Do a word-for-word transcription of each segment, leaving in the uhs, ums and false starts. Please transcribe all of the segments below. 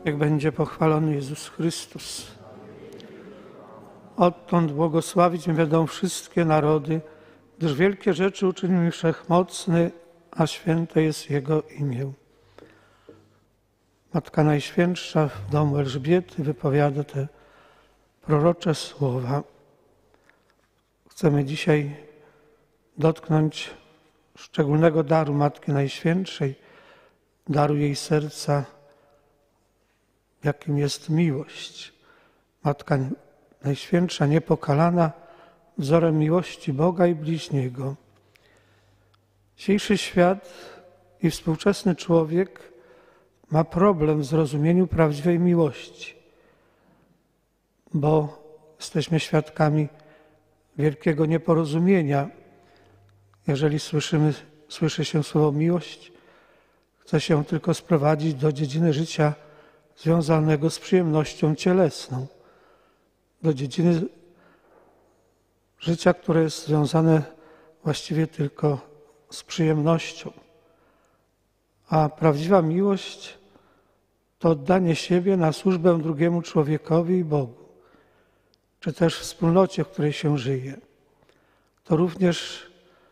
Niech będzie pochwalony Jezus Chrystus. Odtąd błogosławić będą wszystkie narody, gdyż wielkie rzeczy uczynił mi Wszechmocny, a święte jest Jego imię. Matka Najświętsza w domu Elżbiety wypowiada te prorocze słowa. Chcemy dzisiaj dotknąć szczególnego daru Matki Najświętszej, daru jej serca, jakim jest miłość. Matka Najświętsza, niepokalana, wzorem miłości Boga i bliźniego. Dzisiejszy świat i współczesny człowiek ma problem w zrozumieniu prawdziwej miłości, bo jesteśmy świadkami wielkiego nieporozumienia. Jeżeli słyszymy, słyszy się słowo miłość, chce się tylko sprowadzić do dziedziny życia związanego z przyjemnością cielesną, do dziedziny życia, które jest związane właściwie tylko z przyjemnością. A prawdziwa miłość to oddanie siebie na służbę drugiemu człowiekowi i Bogu, czy też wspólnocie, w której się żyje. To również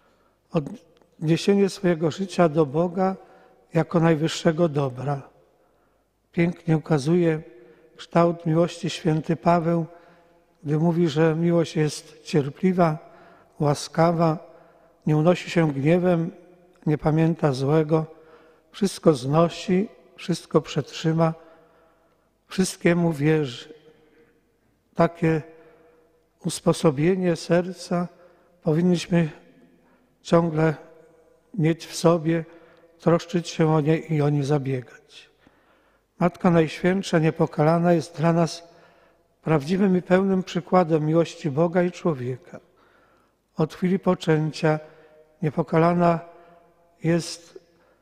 odniesienie swojego życia do Boga jako najwyższego dobra. Pięknie ukazuje kształt miłości święty Paweł, gdy mówi, że miłość jest cierpliwa, łaskawa, nie unosi się gniewem, nie pamięta złego, wszystko znosi, wszystko przetrzyma, wszystkiemu wierzy. Takie usposobienie serca powinniśmy ciągle mieć w sobie, troszczyć się o nie i o nie zabiegać. Matka Najświętsza, niepokalana jest dla nas prawdziwym i pełnym przykładem miłości Boga i człowieka. Od chwili poczęcia niepokalana jest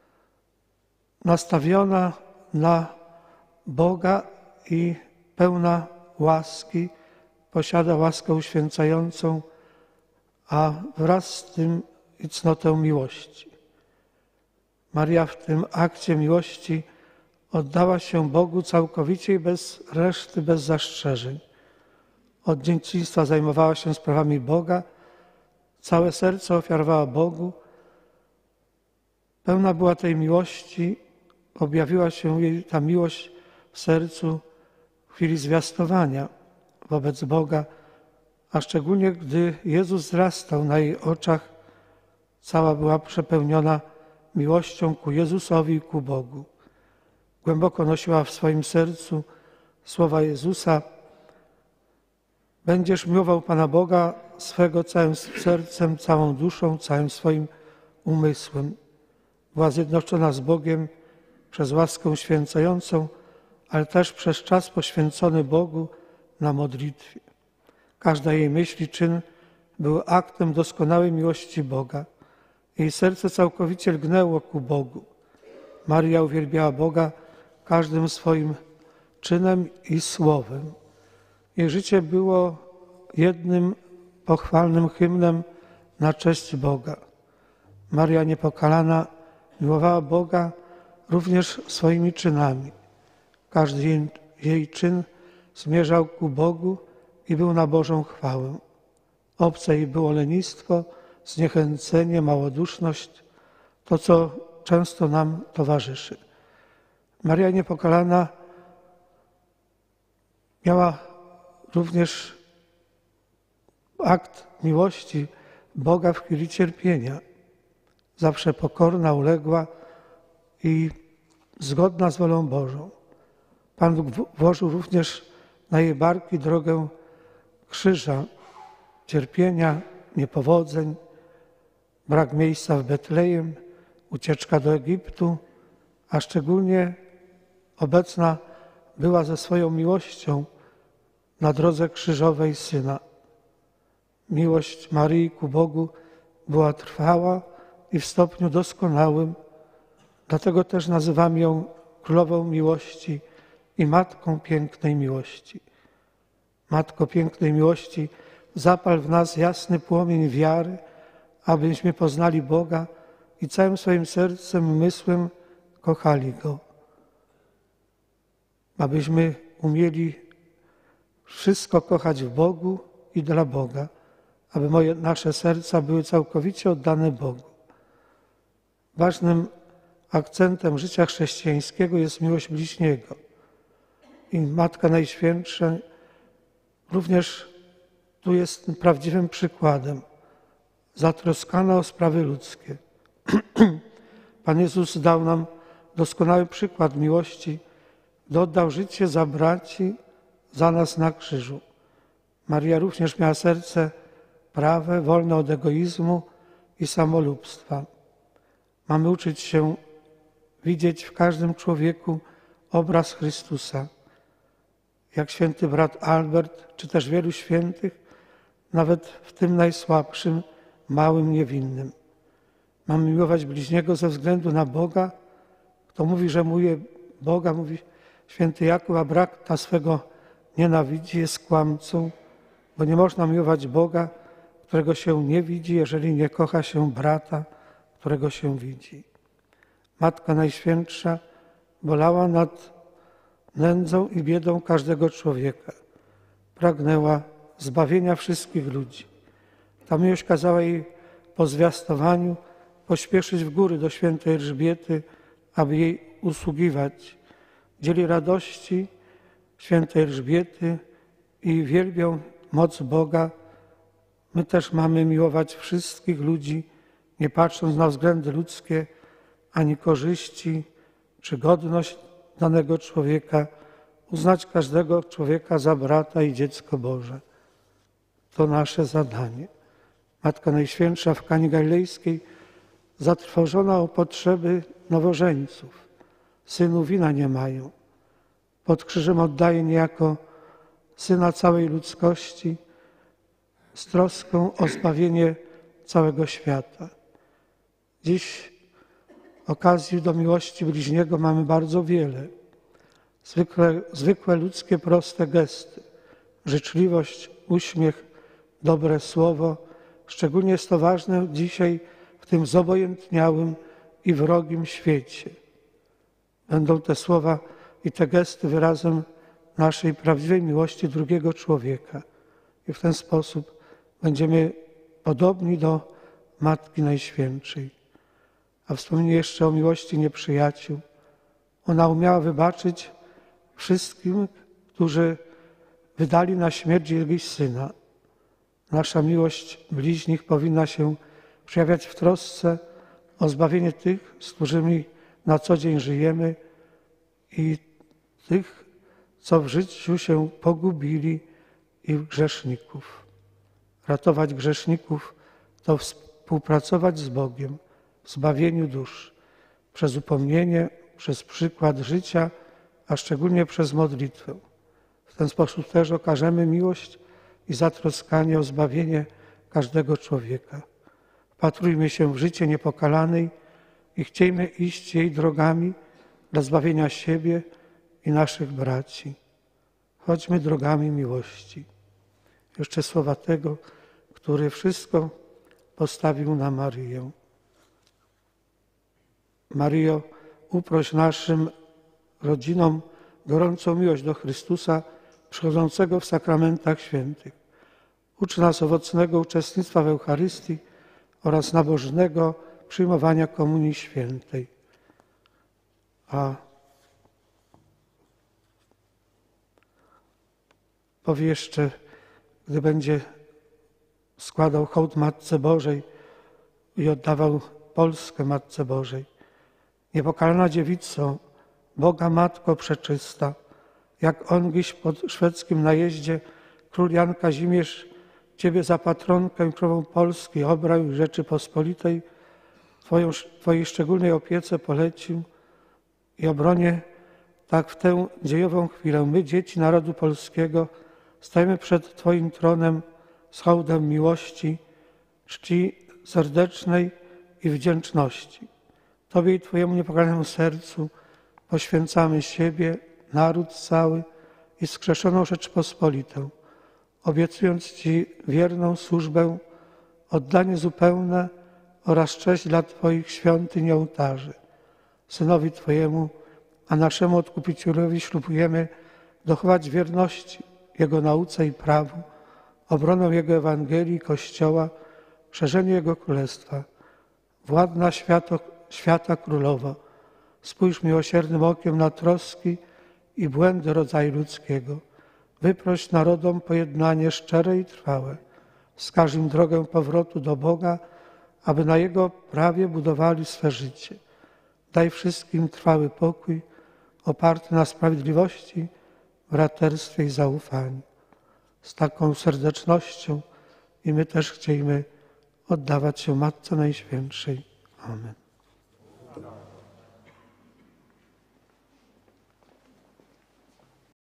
nastawiona na Boga i pełna łaski, posiada łaskę uświęcającą, a wraz z tym i cnotę miłości. Maria w tym akcie miłości oddała się Bogu całkowicie i bez reszty, bez zastrzeżeń. Od dzieciństwa zajmowała się sprawami Boga, całe serce ofiarowała Bogu. Pełna była tej miłości, objawiła się jej ta miłość w sercu w chwili zwiastowania wobec Boga, a szczególnie gdy Jezus wzrastał na jej oczach, cała była przepełniona miłością ku Jezusowi i ku Bogu. Głęboko nosiła w swoim sercu słowa Jezusa: będziesz miłował Pana Boga swego całym sercem, całą duszą, całym swoim umysłem. Była zjednoczona z Bogiem przez łaskę święcającą, ale też przez czas poświęcony Bogu na modlitwie. Każda jej myśl i czyn był aktem doskonałej miłości Boga. Jej serce całkowicie lgnęło ku Bogu. Maria uwielbiała Boga każdym swoim czynem i słowem. Jej życie było jednym pochwalnym hymnem na cześć Boga. Maria niepokalana miłowała Boga również swoimi czynami. Każdy jej, jej czyn zmierzał ku Bogu i był na Bożą chwałę. Obce jej było lenistwo, zniechęcenie, małoduszność, to, co często nam towarzyszy. Maria niepokalana miała również akt miłości Boga w chwili cierpienia. Zawsze pokorna, uległa i zgodna z wolą Bożą. Pan Bóg włożył również na jej barki drogę krzyża, cierpienia, niepowodzeń, brak miejsca w Betlejem, ucieczka do Egiptu, a szczególnie obecna była ze swoją miłością na drodze krzyżowej Syna. Miłość Maryi ku Bogu była trwała i w stopniu doskonałym, dlatego też nazywam ją Królową Miłości i Matką Pięknej Miłości. Matko Pięknej Miłości, zapal w nas jasny płomień wiary, abyśmy poznali Boga i całym swoim sercem, umysłem kochali Go. abyśmy umieli wszystko kochać w Bogu i dla Boga, aby moje, nasze serca były całkowicie oddane Bogu. Ważnym akcentem życia chrześcijańskiego jest miłość bliźniego. I Matka Najświętsza również tu jest prawdziwym przykładem. Zatroskana o sprawy ludzkie. Pan Jezus dał nam doskonały przykład miłości, gdy oddał życie za braci, za nas na krzyżu. Maria również miała serce prawe, wolne od egoizmu i samolubstwa. Mamy uczyć się widzieć w każdym człowieku obraz Chrystusa. Jak święty brat Albert, czy też wielu świętych, nawet w tym najsłabszym, małym, niewinnym. Mamy miłować bliźniego ze względu na Boga. Kto mówi, że miłuje Boga, mówi święty Jakub, a brak ta swego nienawidzi, jest kłamcą, bo nie można miłować Boga, którego się nie widzi, jeżeli nie kocha się brata, którego się widzi. Matka Najświętsza bolała nad nędzą i biedą każdego człowieka. Pragnęła zbawienia wszystkich ludzi. Ta miłość kazała jej po zwiastowaniu pośpieszyć w góry do świętej Elżbiety, aby jej usługiwać. Dzieli radości świętej Elżbiety i wielbią moc Boga. My też mamy miłować wszystkich ludzi, nie patrząc na względy ludzkie, ani korzyści, czy godność danego człowieka, uznać każdego człowieka za brata i dziecko Boże. To nasze zadanie. Matka Najświętsza w Kanie Galilejskiej zatrwożona o potrzeby nowożeńców. Synów wina nie mają. Pod krzyżem oddaje niejako Syna całej ludzkości z troską o zbawienie całego świata. Dziś okazji do miłości bliźniego mamy bardzo wiele. Zwykłe, zwykłe ludzkie, proste gesty. Życzliwość, uśmiech, dobre słowo. Szczególnie jest to ważne dzisiaj w tym zobojętniałym i wrogim świecie. Będą te słowa i te gesty wyrazem naszej prawdziwej miłości drugiego człowieka. I w ten sposób będziemy podobni do Matki Najświętszej. A wspomnę jeszcze o miłości nieprzyjaciół. Ona umiała wybaczyć wszystkim, którzy wydali na śmierć jej Syna. Nasza miłość bliźnich powinna się przejawiać w trosce o zbawienie tych, z którymi na co dzień żyjemy i tych, co w życiu się pogubili, i grzeszników. Ratować grzeszników to współpracować z Bogiem w zbawieniu dusz, przez upomnienie, przez przykład życia, a szczególnie przez modlitwę. W ten sposób też okażemy miłość i zatroskanie o zbawienie każdego człowieka. Wpatrujmy się w życie niepokalanej i chciejmy iść jej drogami dla zbawienia siebie i naszych braci. Chodźmy drogami miłości. Jeszcze słowa tego, który wszystko postawił na Maryję. Maryjo, uproś naszym rodzinom gorącą miłość do Chrystusa przychodzącego w sakramentach świętych. Ucz nas owocnego uczestnictwa w Eucharystii oraz nabożnego przyjmowania Komunii Świętej. A powie jeszcze, gdy będzie składał hołd Matce Bożej i oddawał Polskę Matce Bożej. Niepokalana dziewico, Boga Matko przeczysta, jak ongiś pod szwedzkim najeździe król Jan Kazimierz Ciebie za patronkę i królową Polski obrał i Rzeczypospolitej Twoją, Twojej szczególnej opiece polecił i obronie tak w tę dziejową chwilę my, dzieci narodu polskiego, stajemy przed Twoim tronem z hołdem miłości, czci serdecznej i wdzięczności. Tobie i Twojemu niepokalanemu sercu poświęcamy siebie, naród cały i skrzeszoną Rzeczpospolitą, obiecując Ci wierną służbę, oddanie zupełne oraz cześć dla Twoich świątyń i ołtarzy. Synowi Twojemu, a naszemu Odkupicielowi ślubujemy dochować wierności Jego nauce i prawu, obroną Jego Ewangelii i Kościoła, szerzeniu Jego Królestwa. Władna świato, świata Królowa, spójrz miłosiernym okiem na troski i błędy rodzaju ludzkiego. Wyproś narodom pojednanie szczere i trwałe. Wskaż im drogę powrotu do Boga, aby na Jego prawie budowali swe życie. Daj wszystkim trwały pokój, oparty na sprawiedliwości, braterstwie i zaufaniu. Z taką serdecznością i my też chcielibyśmy oddawać się Matce Najświętszej. Amen.